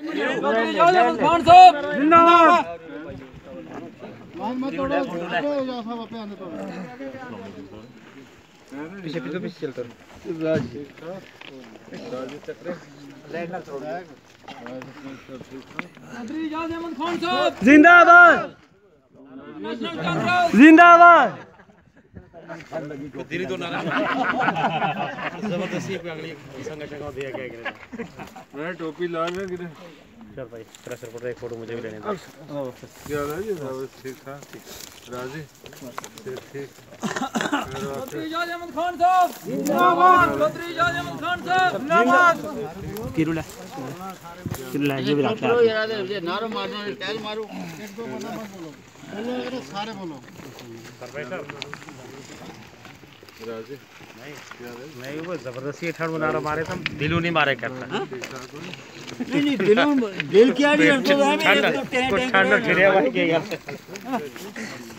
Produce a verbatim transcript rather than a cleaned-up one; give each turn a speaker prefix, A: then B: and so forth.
A: अजाज अहमद खान साहब जिंदाबाद। पीछे पीछे पीछे चलता अजाज अहमद खान साहब जिंदाबाद जिंदाबाद। दिल्ली तो नारा जबरदस्ती पे अगली संगठन का दिया क्या करेगा। मैं टोपी ला रहा हूं। चल भाई प्रेशर पर एक फोटो मुझे भी लेने दो। क्या रहा है सब ठीक था ठीक राजी ठीक ठीक। अजाज अहमद खान साहब जिंदाबाद। अजाज अहमद खान साहब जिंदाबाद। किरुला किरुला ये भी रखा है यार। ये नारो मारना टैग मारो एक दो बना मत बोलो बोलो सारे बोलो प्रोफेसर राजी नहीं नहीं वो जबरदस्ती ठाड़ बना रहा मारे हम दिलों नहीं मारे करता नहीं नहीं दिलों दिल क्या नहीं तो हमें एक तो टैग टैग गिरे भाई के यार।